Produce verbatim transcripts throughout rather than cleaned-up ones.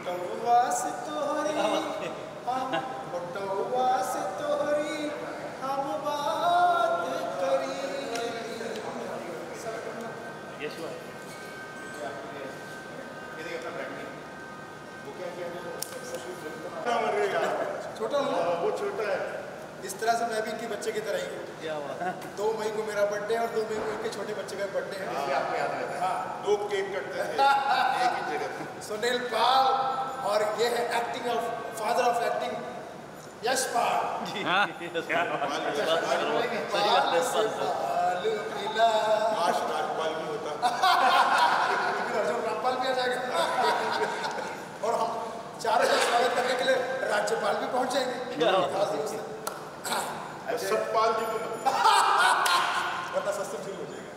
बटुआ से तोहरी हम बटुआ से तोहरी हम बात करी। छोटा वो छोटा है, इस तरह से मैं भी इनके बच्चे की तरह ही हूँ। दो मई को मेरा बर्थडे और दो मई को इनके छोटे बच्चे का बर्थडे है। आपको याद रहता है? हाँ, दो केक कटते थे एक ही जगह। सुनील पाल, और ये है acting of father of acting Yash Pal. काश राजपाल भी होता। राजपाल भी आ जाएगा। और हम चारों का स्वागत करने के लिए राज्यपाल भी पहुंच जाएंगे। सतपाल जी को वरना सस्ते शुरू हो जाएगा।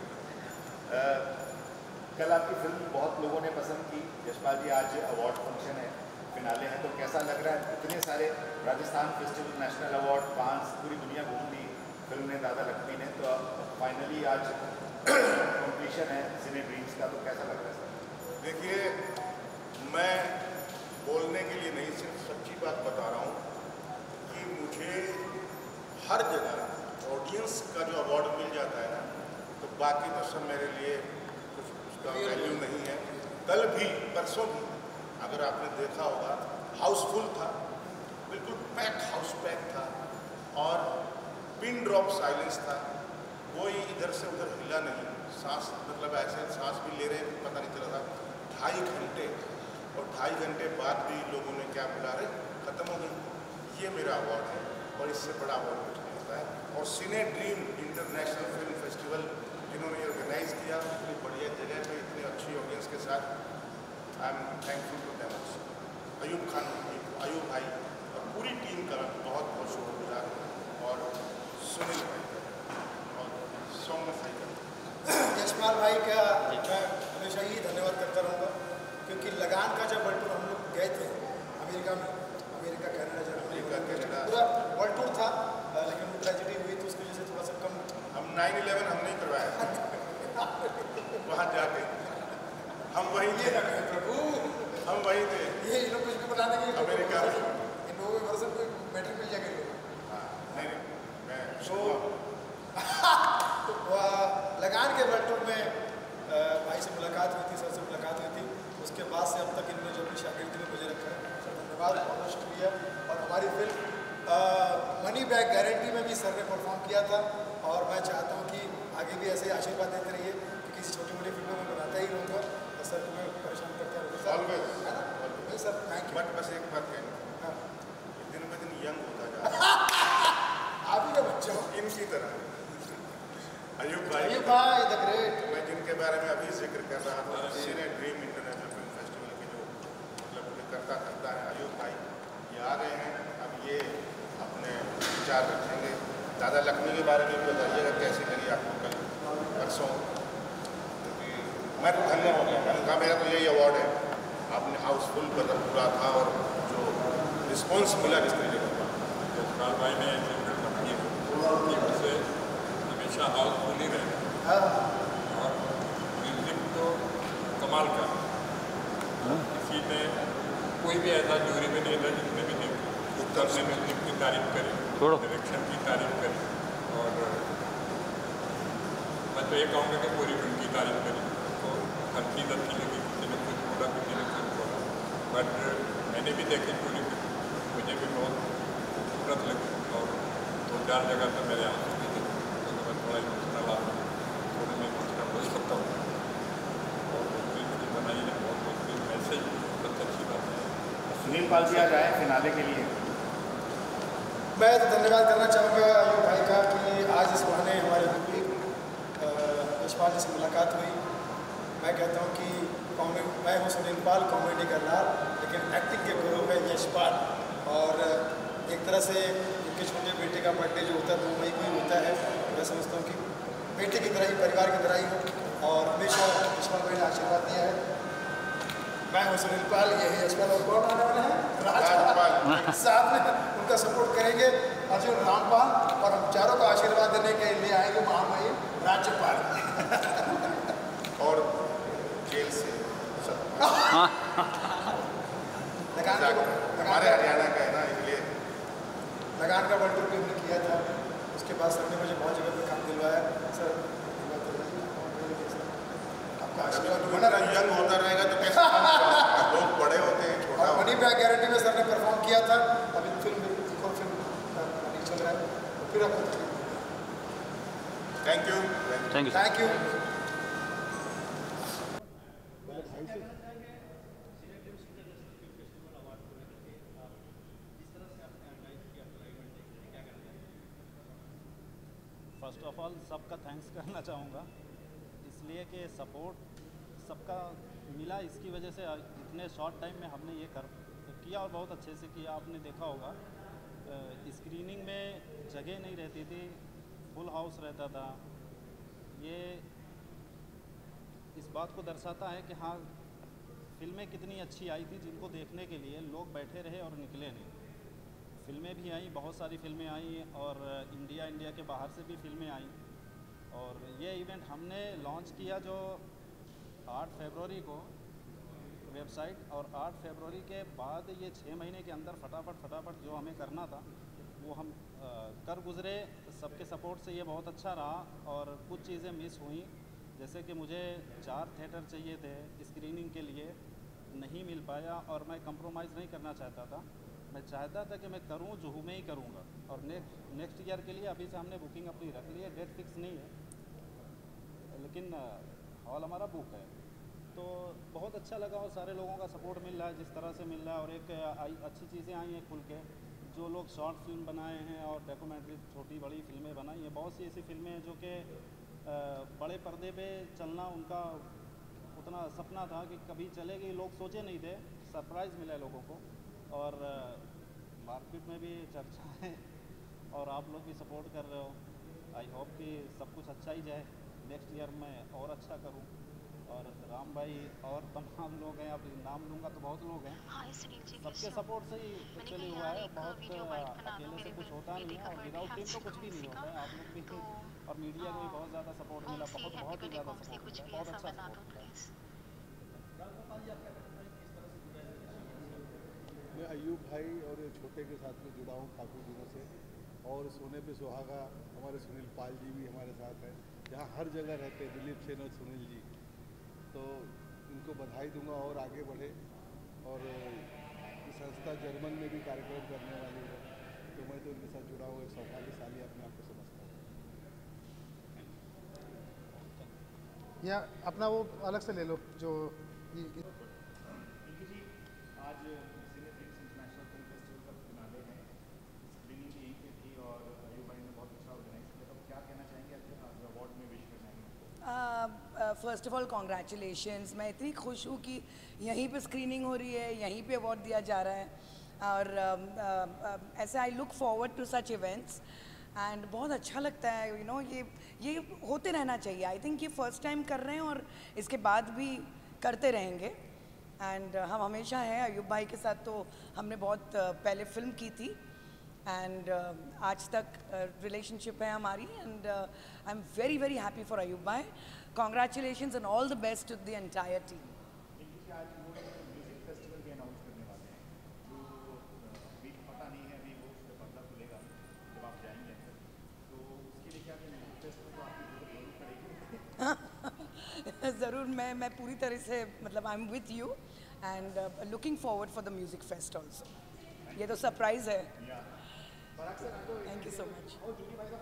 कल आपकी फिल्म बहुत लोगों ने पसंद की। यशपाल जी, आज अवार्ड फंक्शन है, फिनाले है, तो कैसा लग रहा है? इतने सारे राजस्थान फेस्टिवल, नेशनल अवार्ड, पांच, पूरी दुनिया घूम ली फिल्म ने, दादा लक्ष्मी ने, तो अब फाइनली आज कॉम्पिटिशन है सिने ड्रीम्स का, तो कैसा लग रहा है सर? देखिए, मैं बोलने के लिए नहीं, सिर्फ सच्ची बात बता रहा हूँ कि मुझे हर जगह ऑडियंस का जो अवार्ड मिल जाता है ना, तो बाकी तो सब मेरे लिए कुछ उसका वैल्यू नहीं है। कल भी, परसों भी, अगर आपने देखा होगा, हाउसफुल था, बिल्कुल पैक हाउस पैक था, और पिन ड्रॉप साइलेंस था। कोई इधर से उधर हिला नहीं, सांस मतलब ऐसे सांस भी ले रहे पता नहीं चला था। ढाई घंटे और ढाई घंटे बाद भी लोगों ने क्या बुला रहे, खत्म हो गई। ये मेरा अवार्ड है, और इससे बड़ा अवार्ड कुछ नहीं होता है। और cine dream international film festival जिन्होंने ऑर्गेनाइज किया, इतनी बढ़िया जगह पे, इतनी अच्छी ऑडियंस के साथ, I am thankful to them also. Ayub Khan, Ayub भाई और पूरी टीम का मैं बहुत बहुत शुक्रगुजार हूँ, और सुनील भाई और सौम्य भाई का, यशपाल भाई का मैं हमेशा ही धन्यवाद करता रहूँगा, क्योंकि लगान का जब वर्ल्ड टूर हम लोग गए थे अमेरिका में, अमेरिका कनाडा जब अमेरिका कनाडा पूरा वर्ल्ड टूर था, लेकिन वो ट्रेजेडी हुई तो उसकी वजह से थोड़ा सा कम। हम नाइन इलेवन हम नहीं करवाया वहाँ जाके, हम वहीं थे प्रभु, हम वहीं थे। ये इन लोग कुछ भी बना देंगे अमेरिका में, इन लोगों के से कोई मैट्रिक मिल जाएगा। हाँ, नहीं नहीं मैं तो लगान के वर्ल्ड टूर में भाई से मुलाकात हुई थी, सर से मुलाकात हुई थी। उसके बाद से अब तक इन्होंने जो अपनी शागिर्दी में मुझे रखा है, सर धन्यवाद, बहुत बहुत शुक्रिया। और हमारी फिल्म मनी बैग गारंटी में भी सर ने परफॉर्म किया था, और मैं चाहता हूँ कि आगे भी ऐसे आशीर्वाद देते रहिए, कि किसी छोटी मोटी फिल्मों में बनाता ही रहूँगा, और सर को मैं परेशान करता रहूँगा है ना। Sir thank you. बट बस एक बात कहना, हाँ, दिन ब दिन यंग होता जा रहा है। आप ही का बच्चा हो इनकी तरह। अयूब भाई, अयूब भाई द ग्रेट, मैं जिनके बारे में अभी जिक्र कर रहा था, cine dream international film festival के जो मतलब करता करता है अयूब भाई, ये आ गए हैं। अब ये अपने विचार रखेंगे। दादा लक्ष्मी के बारे में बताइएगा, कैसी लगी आपको कल परसों? क्योंकि मैं तो धन्य हो गया, मैंने कहा मेरा तो यही अवार्ड है। आपने हाउसफुल बदल पूरा था, और जो रिस्पॉन्स मिला जिस तरीके का, यशपाल भाई ने से हमेशा हाउसफुल ही रहे, और म्यूजिक तो कमाल का, किसी ने कोई भी ऐसा जूरी में नहीं था जिसने भी उत्तर ने म्यूजिक की तारीफ करी, डायरेक्शन की तारीफ करी, और मैं तो ये कहूँगा कि पूरी फिल्म की तारीफ करी। तो हर चीज़ अच्छी लगी, किसी ने कुछ बोला, किसी ने कुछ बोला, बट मैंने भी देखी पूरी फिल्म, मुझे भी बहुत खूबसूरत लगी, और दो चार जगह तो मेरे आंसू भी थे, तो मैं थोड़ा इमोशनल आ थोड़ी मैं इमोशनल हो सकता हूँ। और फिल्म भी बनाई है, बहुत बहुत फिल्म मैसेज बहुत अच्छी बात है। सुनील पाल जी आज आए फिनाले के लिए। मैं तो धन्यवाद करना चाहूँगा अयूब भाई का, कि आज इस बहाने हमारे भी यशपाल जी से मुलाकात हुई। मैं कहता हूँ कि कॉमेडी, मैं हूँ सुनील पाल, कॉमेडी का लाल, लेकिन एक्टिंग के गुरु है यशपाल। और एक तरह से उनके छोटे बेटे का बर्थडे जो होता है दो मई को ही होता है, मैं समझता हूँ कि बेटे की तरह ही, परिवार की तरह ही हो, और हमेशा यशपाल भाई ने आशीर्वाद दिया है। मैं हूँ सुनील पाल, ये है यशपाल, और कौन आने वाले हैं? राजपाल। साथ में उनका सपोर्ट करेंगे अर्जुन रामपाल, और हम चारों का आशीर्वाद देने के लिए आएंगे महामहिम राज्यपाल। और जेल से था, सर ने मुझे बहुत जगह पे काम दिलवाया सर। आपका आशीर्वाद हमारा यंग होता रहेगा तो कैसे लोग बड़े होते हैं, छोटा और मनी बैक गारंटी में सर ने परफॉर्म किया था। अभी फिल्म एक और फिल्म मनी चल रहा है, फिर आपको thank you thank you thank you. First of all सबका थैंक्स करना चाहूँगा, इसलिए कि सपोर्ट सबका मिला, इसकी वजह से इतने शॉर्ट टाइम में हमने ये कर किया और बहुत अच्छे से किया। आपने देखा होगा स्क्रीनिंग में जगह नहीं रहती थी, फुल हाउस रहता था। ये इस बात को दर्शाता है कि हाँ फिल्में कितनी अच्छी आई थी, जिनको देखने के लिए लोग बैठे रहे और निकले नहीं। फिल्में भी आई, बहुत सारी फिल्में आई और इंडिया इंडिया के बाहर से भी फिल्में आई। और ये इवेंट हमने लॉन्च किया जो आठ फरवरी को वेबसाइट, और आठ फरवरी के बाद ये छः महीने के अंदर फटाफट फटाफट जो हमें करना था वो हम आ, कर गुज़रे। सबके सपोर्ट से ये बहुत अच्छा रहा। और कुछ चीज़ें मिस हुई, जैसे कि मुझे चार थिएटर चाहिए थे स्क्रीनिंग के लिए, नहीं मिल पाया और मैं कंप्रोमाइज़ नहीं करना चाहता था। मैं चाहता था कि मैं करूं जुहू में ही करूंगा, और नेक्स्ट नेक्स्ट ईयर के लिए अभी से हमने बुकिंग अपनी रख ली है। डेट फिक्स नहीं है लेकिन हॉल हमारा बुक है। तो बहुत अच्छा लगा और सारे लोगों का सपोर्ट मिल रहा है जिस तरह से मिल रहा है। और एक आई अच्छी चीज़ें आई हैं खुल के, जो लोग शॉर्ट फिल्म बनाए हैं और डॉक्यूमेंट्री छोटी बड़ी फिल्में बनाई हैं, बहुत सी ऐसी फिल्में हैं जो कि बड़े पर्दे पे चलना उनका उतना सपना था कि कभी चलेगी, लोग सोचे नहीं थे। सरप्राइज़ मिला है लोगों को और मार्केट में भी चर्चा है और आप लोग भी सपोर्ट कर रहे हो। आई होप कि सब कुछ अच्छा ही जाए, नेक्स्ट ईयर में और अच्छा करूं। और राम भाई और तमाम लोग हैं, अब नाम लूँगा तो बहुत लोग हैं, सबके सपोर्ट से ही एक्चुअली हुआ है। बहुत अकेले से कुछ होता नहीं है और विदाउट टीम तो कुछ भी नहीं होता है। आप लोग भी और मीडिया को भी बहुत ज़्यादा सपोर्ट मिला, बहुत बहुत ही ज़्यादा सपोर्ट मिला, बहुत अच्छा सपोर्ट मिला। मैं अयूब भाई और ये छोटे के साथ में जुड़ा हूँ काफ़ी दिनों से, और सोने पे सुहागा हमारे सुनील पाल जी भी हमारे साथ हैं, जहाँ हर जगह रहते हैं दिलीप सेन और सुनील जी। तो इनको बधाई दूंगा और आगे बढ़े। और ये संस्था जर्मन में भी कार्यक्रम करने वाली है, तो मैं तो इनके साथ जुड़ा हुआ एक सौभाग्यशाली अपने आप को समझता हूँ। या अपना वो अलग से ले लो जो ये, जी आज सिनेफ्लिक्स इंटरनेशनल फिल्म फेस्टिवल का फिनाले है, स्क्रीनिंग भी यहीं पे थी और अयूब भाई ने बहुत अच्छा ऑर्गेनाइज किया। तो क्या कहना चाहेंगे आज अवार्ड में विश करना है? First of all congratulations. मैं इतनी खुश हूँ कि यहीं पे स्क्रीनिंग हो रही है, यहीं पे अवार्ड दिया जा रहा है। और uh, uh, ऐसे I look forward to such events and बहुत अच्छा लगता है। यू you नो know, ये ये होते रहना चाहिए। आई थिंक ये फर्स्ट टाइम कर रहे हैं और इसके बाद भी करते रहेंगे। एंड uh, हम हमेशा हैं अयूब भाई के साथ, तो हमने बहुत uh, पहले फिल्म की थी एंड uh, आज तक रिलेशनशिप uh, है हमारी। And I am very very happy for Ayub भाई। Congratulations and all the best to the entire team. आज वो म्यूजिक फेस्टिवल भी अनाउंस करने वाले हैं, जो अभी पता नहीं है, अभी वो उसका पर्दा खुलेगा जब आप जाएंगे, तो उसके लिए क्या म्यूजिक फेस्टिवल को आपकी जरूरत पड़ेगी? ज़रूर, मैं मैं पूरी तरह से मतलब I am with you and looking forward for the music fest also. ये तो सरप्राइज़ है। Thank you so much.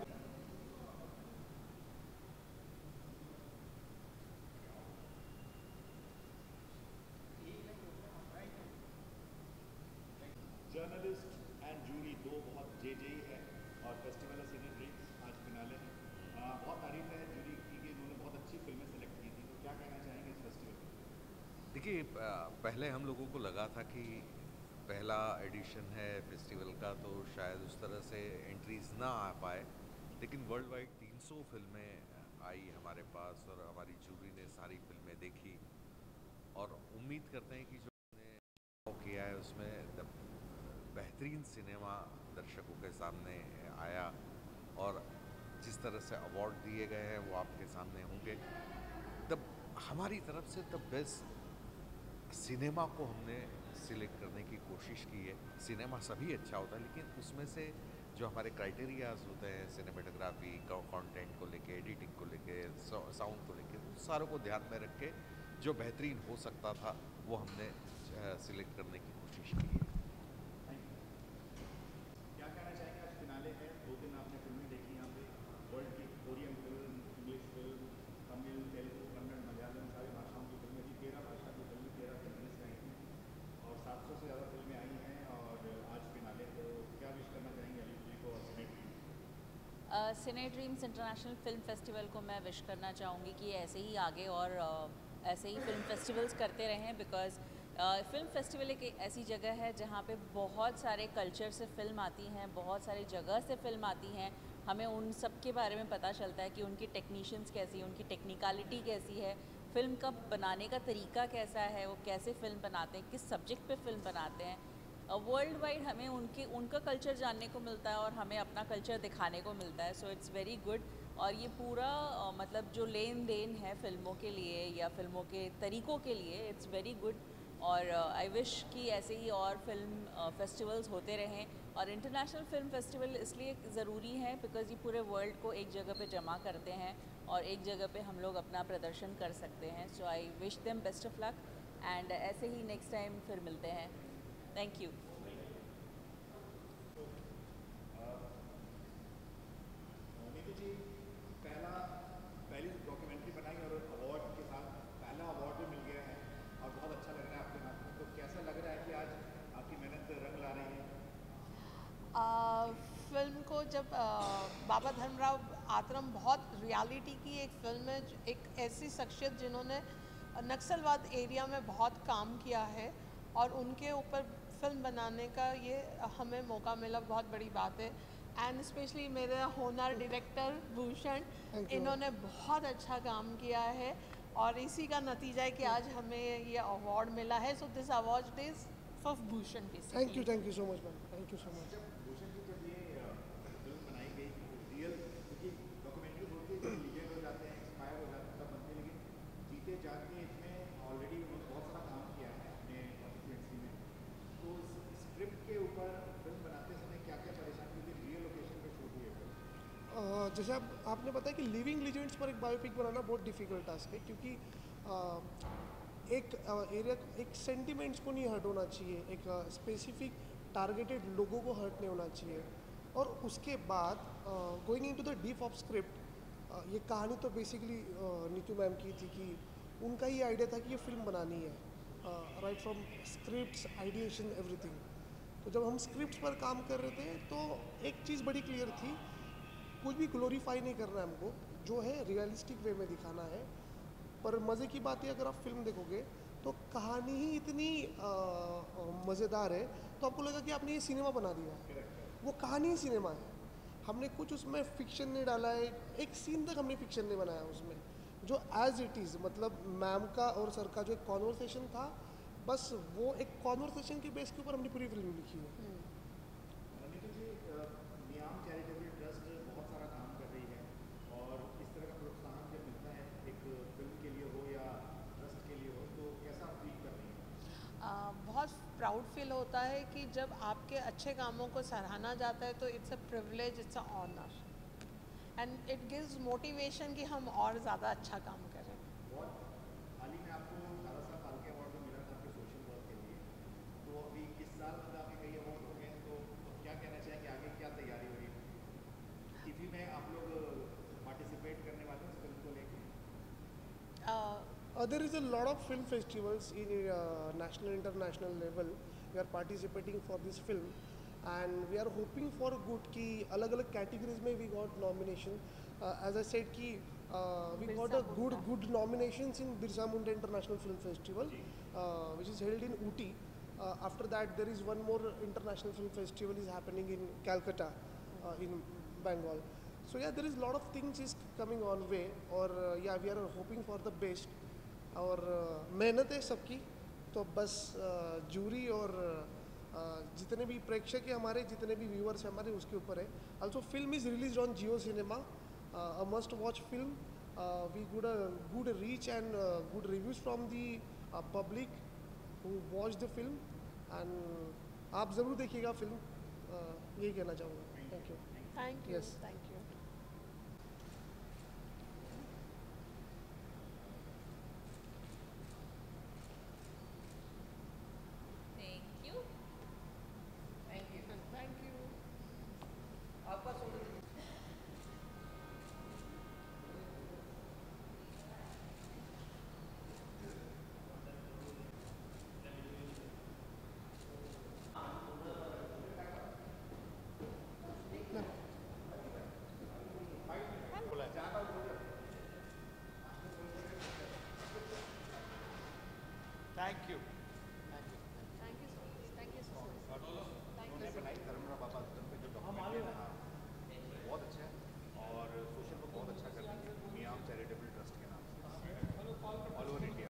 Journalist and jury दो बहुत जे जे ही है और फेस्टिवल है सिनेफ्लिक्स, आज फिनाले है। आ, बहुत तारीफ है जूरी की कि उन्होंने बहुत अच्छी फिल्में सेलेक्ट की थी। तो क्या कहना चाहेंगे इस फेस्टिवल में? देखिए, पहले हम लोगों को लगा था कि पहला एडिशन है फेस्टिवल का तो शायद उस तरह से एंट्रीज ना आ पाए, लेकिन वर्ल्ड वाइड तीन सौ फिल्में आई हमारे पास और हमारी जूरी ने सारी फिल्में देखी और उम्मीद करते हैं कि जो हमने किया है उसमें बेहतरीन सिनेमा दर्शकों के सामने आया और जिस तरह से अवार्ड दिए गए हैं वो आपके सामने होंगे। तब हमारी तरफ से द बेस्ट सिनेमा को हमने सिलेक्ट करने की कोशिश की है। सिनेमा सभी अच्छा होता है, लेकिन उसमें से जो हमारे क्राइटेरियाज होते हैं सिनेमेटोग्राफी कंटेंट को लेके, एडिटिंग को लेके, साउंड को लेके, उन सारों को ध्यान में रख के जो बेहतरीन हो सकता था वो हमने सिलेक्ट करने की कोशिश की है। क्या कहना चाहेंगे? आज फिनाले है, दो दिन आपने फिल्में देखी यहाँ पे, वर्ल्ड की Korean film, English film, Tamil, Telugu, Kannada, Malayalam, सारी भाषाओं की फिल्में थी, तेरह भाषा की फिल्में, तेरह फिल्में आई थी और सात सौ से ज़्यादा फिल्में आई हैं और आज फिनाले। तो क्या विश करना चाहेंगे अली जी को और cine dreams? Cine dreams international film festival को मैं विश करना चाहूँगी कि ऐसे ही आगे और uh, ऐसे ही फिल्म फेस्टिवल्स करते रहें, बिकॉज़ फिल्म फेस्टिवल एक ऐसी जगह है जहाँ पे बहुत सारे कल्चर से फ़िल्म आती हैं, बहुत सारी जगह से फ़िल्म आती हैं, हमें उन सब के बारे में पता चलता है कि उनकी टेक्नीशियंस कैसी हैं, उनकी टेक्निकलिटी कैसी है, फ़िल्म का बनाने का तरीका कैसा है, वो कैसे फ़िल्म बनाते हैं, किस सब्जेक्ट पे फ़िल्म बनाते हैं। वर्ल्ड वाइड हमें उनके उनका कल्चर जानने को मिलता है और हमें अपना कल्चर दिखाने को मिलता है। So it's very good. और ये पूरा uh, मतलब जो लेन देन है फ़िल्मों के लिए या फ़िल्मों के तरीक़ों के लिए, इट्स वेरी गुड। और आई uh, विश कि ऐसे ही और फिल्म फेस्टिवल्स uh, होते रहें। और इंटरनेशनल फिल्म फेस्टिवल इसलिए ज़रूरी है बिकॉज़ ये पूरे वर्ल्ड को एक जगह पे जमा करते हैं और एक जगह पे हम लोग अपना प्रदर्शन कर सकते हैं। So I wish them best of luck and ऐसे ही नेक्स्ट टाइम फिर मिलते हैं। Thank you. नीतू जी, पहला पहली डॉक्यूमेंट्री बनाई और अवार्ड के साथ पहला अवार्ड भी मिल गया है और बहुत अच्छा लग रहा है आपके हाथ में। तो कैसा लग रहा है कि आज आपकी मेहनत रंग ला रही है? आ, फिल्म को जब आ, बाबा धर्मराव आतरम बहुत रियलिटी की एक फिल्म है, एक ऐसी शख्सियत जिन्होंने नक्सलवाद एरिया में बहुत काम किया है और उनके ऊपर फिल्म बनाने का ये हमें मौका मिला, बहुत बड़ी बात है। एंड स्पेशली मेरे होनर डायरेक्टर भूषण, इन्होंने बहुत अच्छा काम किया है और इसी का नतीजा है कि आज हमें ये अवार्ड मिला है। So this award is for Bhushan. Thank you thank you so much ma'am, thank you so much. Bhushan की जब ये फिल्म बनाई गई, रियल क्योंकि डॉक्यूमेंट्री होती है, जब लीगल हो जाते हैं, एक्सपायर हो जाते हैं तब बनती है, लेकिन जीते जागते इसमें ऑलरेडी उन्होंने बहुत सारा काम किया है अपने कॉन्स्टिट्यूंसी में। तो स्क्रिप्ट के ऊपर फिल्म बनाते समय क्या क्या परेशानी हुई थी? रियल लोकेशन पर शूट हुई है। जैसे आप आपने बताया कि लिविंग लीजेंड्स पर एक बायोपिक बनाना बहुत डिफ़िकल्ट टास्क है, क्योंकि आ, एक एरिया एक सेंटिमेंट्स को नहीं हर्ट होना चाहिए, एक स्पेसिफिक टारगेटेड लोगों को हर्ट नहीं होना चाहिए। और उसके बाद going into the deep of script, ये कहानी तो बेसिकली नीतू मैम की थी कि उनका ही आइडिया था कि ये फिल्म बनानी है, right from scripts, ideation, everything. तो जब हम स्क्रिप्ट्स पर काम कर रहे थे तो एक चीज़ बड़ी क्लियर थी, कुछ भी ग्लोरीफाई नहीं करना है हमको, जो है रियलिस्टिक वे में दिखाना है। पर मज़े की बात है, अगर आप फिल्म देखोगे तो कहानी ही इतनी मज़ेदार है तो आपको लगेगा कि आपने ये सिनेमा बना दिया। वो कहानी ही सिनेमा है, हमने कुछ उसमें फ़िक्शन नहीं डाला है, एक सीन तक हमने फ़िक्शन नहीं बनाया उसमें, जो एज इट इज़, मतलब मैम का और सर का जो एक कॉन्वर्सेशन था, बस वो एक कॉन्वर्सेशन के बेस के ऊपर हमने पूरी फिल्म लिखी है। नीतू जी, नियाम चैरिटेबल ट्रस्ट बहुत सारा काम कर रही है और इस तरह का प्रोत्साहन जब मिलता है एक फिल्म के लिए हो या ट्रस्ट के लिए हो, तो कैसा फील कर रही है? आ, बहुत प्राउड फील होता है कि जब आपके अच्छे कामों को सराहना जाता है तो it's a privilege, it's a honour and it gives motivation कि हम और ज़्यादा अच्छा काम करें। बहुत हाल ही में आपको दादा साहब फाल्के अवार्ड मिला था आपके सोशल वर्क के लिए, तो अभी इस साल मतलब आपके कई अवार्ड हो गए, तो क्या कहना चाहेंगे, आगे क्या तैयारी हो रही है? टीवी में आप लोग पार्टिसिपेट करने वाले हैं इस फिल्म को लेकर? Uh, there is a lot of film festivals in uh, national international level. We are participating for this film and we are hoping for good कि अलग अलग categories में we got nomination. Uh, as I said कि uh, we got a good good nominations in Birsa Munda International Film Festival, uh, which is held in Ooty. Uh, after that there is one more international film festival is happening in Calcutta, uh, in Bengal. So yeah, there is a lot of things is coming on way और uh, yeah, we are hoping for the best. और uh, मेहनत है सबकी, तो बस jury uh, और uh, जितने भी प्रेक्षक हैं हमारे, जितने भी व्यूअर्स हैं हमारे, उसके ऊपर है। Also film is release on Jio cinema, a must watch film, we good good reach and good reviews from the public who watch the film एंड आप ज़रूर देखिएगा फिल्म, uh, यही कहना चाहूँगा। Thank you thank you Yes. Thank you thank you thank you thank you आपका thank you